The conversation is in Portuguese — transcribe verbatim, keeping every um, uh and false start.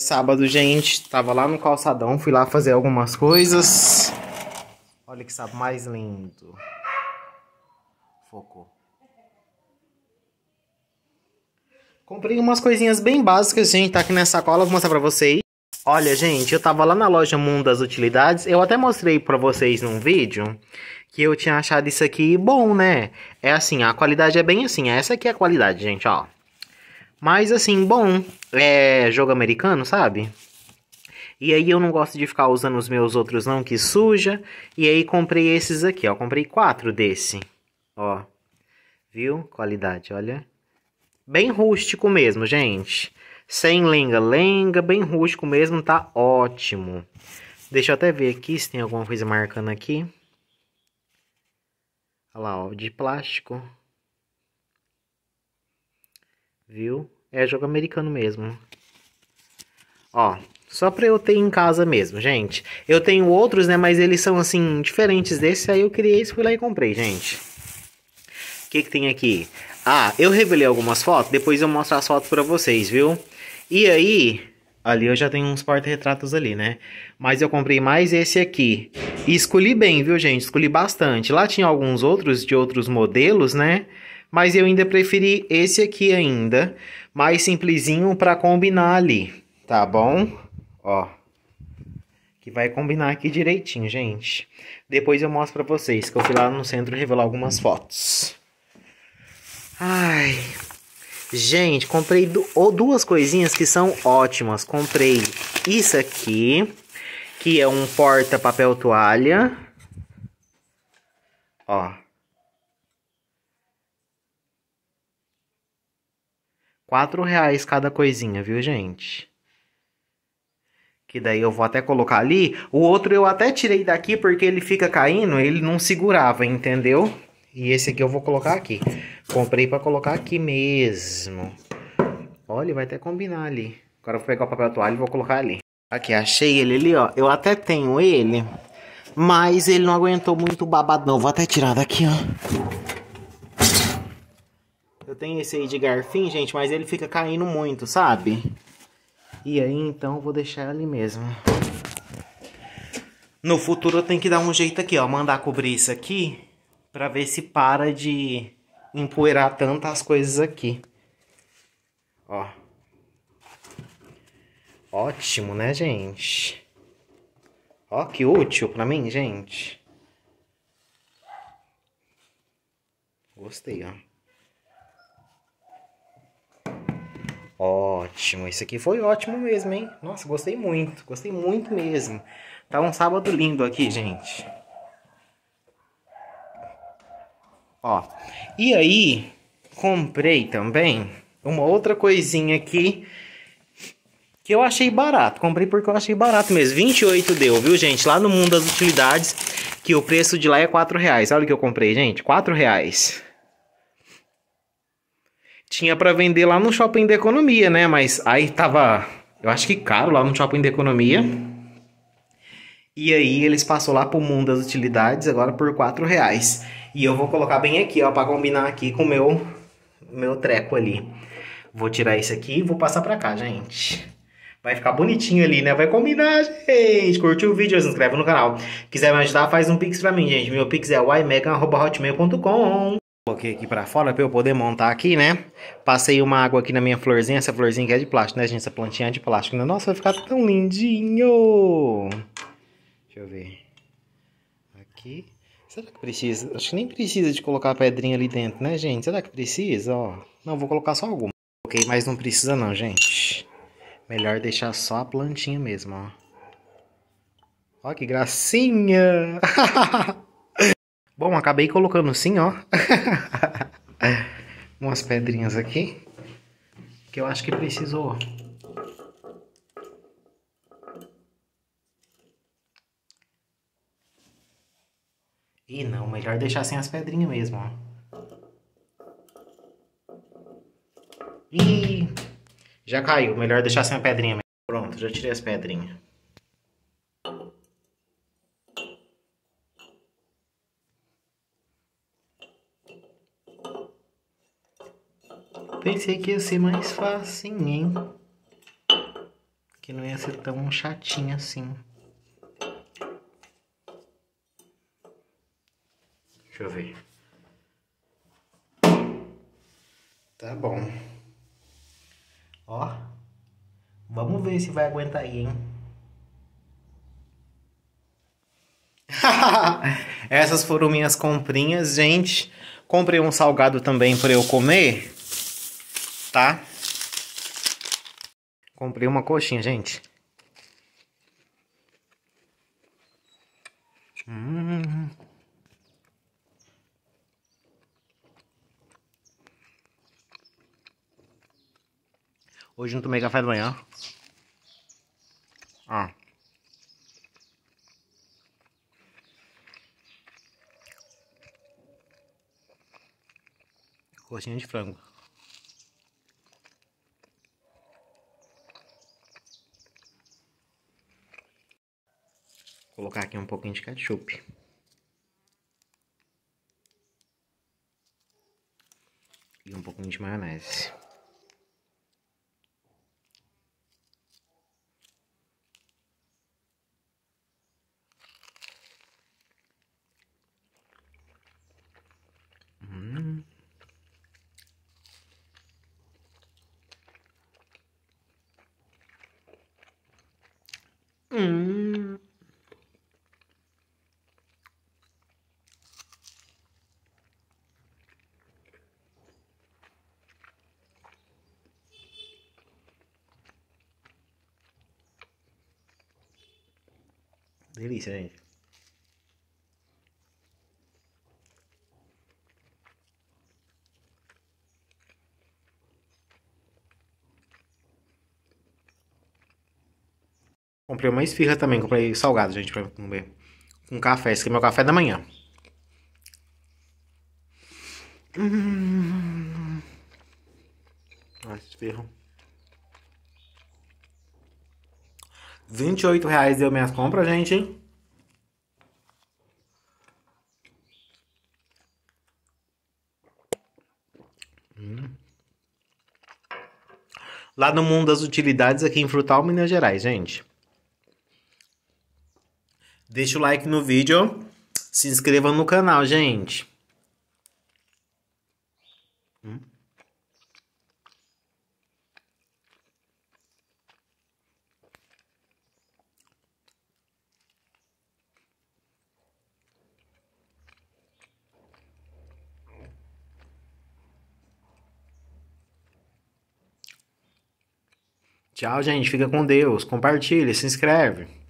Sábado, gente, tava lá no calçadão, fui lá fazer algumas coisas. Olha que sábado mais lindo. Focou. Comprei umas coisinhas bem básicas, gente, tá aqui nessa sacola, vou mostrar pra vocês. Olha, gente, eu tava lá na loja Mundo das Utilidades, eu até mostrei pra vocês num vídeo que eu tinha achado isso aqui bom, né? É assim, a qualidade é bem assim, essa aqui é a qualidade, gente, ó. Mas assim, bom, é jogo americano, sabe? E aí eu não gosto de ficar usando os meus outros não, que suja. E aí comprei esses aqui, ó. Comprei quatro desse. Ó. Viu? Qualidade, olha. Bem rústico mesmo, gente. Sem lenga-lenga, bem rústico mesmo, tá ótimo. Deixa eu até ver aqui se tem alguma coisa marcando aqui. Olha lá, ó, de plástico. Viu? É jogo americano mesmo. Ó, só pra eu ter em casa mesmo, gente. Eu tenho outros, né, mas eles são, assim, diferentes desse. Aí eu criei esse, fui lá e comprei, gente. O que que tem aqui? Ah, eu revelei algumas fotos, depois eu mostro as fotos pra vocês, viu? E aí, ali eu já tenho uns porta-retratos ali, né? Mas eu comprei mais esse aqui. E escolhi bem, viu, gente? Escolhi bastante. Lá tinha alguns outros de outros modelos, né? Mas eu ainda preferi esse aqui ainda. Mais simplesinho pra combinar ali. Tá bom? Ó. Que vai combinar aqui direitinho, gente. Depois eu mostro pra vocês, que eu fui lá no centro revelar algumas fotos. Ai. Gente, comprei du duas coisinhas que são ótimas. Comprei isso aqui, que é um porta-papel toalha. Ó. Quatro reais cada coisinha, viu, gente? Que daí eu vou até colocar ali. O outro eu até tirei daqui porque ele fica caindo, ele não segurava, entendeu? E esse aqui eu vou colocar aqui. Comprei pra colocar aqui mesmo. Olha, vai até combinar ali. Agora eu vou pegar o papel toalha e vou colocar ali. Aqui, achei ele ali, ó. Eu até tenho ele, mas ele não aguentou muito babado não. Vou até tirar daqui, ó. Eu tenho esse aí de garfinho, gente, mas ele fica caindo muito, sabe? E aí, então, eu vou deixar ali mesmo. No futuro eu tenho que dar um jeito aqui, ó. Mandar cobrir isso aqui, pra ver se para de empoeirar tanto as coisas aqui. Ó. Ótimo, né, gente? Ó, que útil pra mim, gente. Gostei, ó. Ótimo, esse aqui foi ótimo mesmo, hein? Nossa, gostei muito, gostei muito mesmo. Tá um sábado lindo aqui, gente. Ó, e aí, comprei também uma outra coisinha aqui que eu achei barato. Comprei porque eu achei barato mesmo. vinte e oito deu, viu, gente? Lá no Mundo das Utilidades, que o preço de lá é quatro reais. Olha o que eu comprei, gente. quatro reais. Tinha pra vender lá no Shopping da Economia, né? Mas aí tava, eu acho que caro lá no Shopping da Economia. E aí eles passou lá pro Mundo das Utilidades agora por quatro reais. E eu vou colocar bem aqui, ó, pra combinar aqui com o meu, meu treco ali. Vou tirar esse aqui e vou passar pra cá, gente. Vai ficar bonitinho ali, né? Vai combinar, gente. Curtiu o vídeo? Se inscreve no canal. Quiser me ajudar, faz um pix pra mim, gente. Meu pix é y mega arroba hotmail ponto com. Coloquei aqui pra fora pra eu poder montar aqui, né? Passei uma água aqui na minha florzinha. Essa florzinha que é de plástico, né, gente? Essa plantinha é de plástico, né? Nossa, vai ficar tão lindinho. Deixa eu ver. Aqui. Será que precisa? Acho que nem precisa de colocar a pedrinha ali dentro, né, gente? Será que precisa? Ó. Não, vou colocar só alguma. Ok, mas não precisa não, gente. Melhor deixar só a plantinha mesmo, ó. Ó que gracinha. Bom, acabei colocando sim, ó. Umas pedrinhas aqui. Que eu acho que precisou. Ih, não. Melhor deixar sem as pedrinhas mesmo, ó. Ih, já caiu. Melhor deixar sem a pedrinha mesmo. Pronto, já tirei as pedrinhas. Pensei que ia ser mais fácil, hein? que não ia ser tão chatinho assim. Deixa eu ver. Tá bom. Ó. Vamos ver se vai aguentar aí, hein? Essas foram minhas comprinhas, gente. Comprei um salgado também para eu comer, tá? Comprei uma coxinha, gente. Hum. Hoje não tomei café da manhã. Ó. Coxinha de frango. Vou colocar aqui um pouquinho de ketchup. E um pouquinho de maionese. Hum. Hum. Delícia, gente. Comprei uma esfirra também, comprei salgado, gente, pra comer. Com café, esse aqui é meu café da manhã. Hum. Nossa, esfirra. vinte e oito reais deu minhas compras, gente, hein? Hum. Lá no Mundo das Utilidades, aqui em Frutal, Minas Gerais, gente. Deixa o like no vídeo. Se inscreva no canal, gente. Hum. Tchau, gente. Fica com Deus. Compartilha, se inscreve.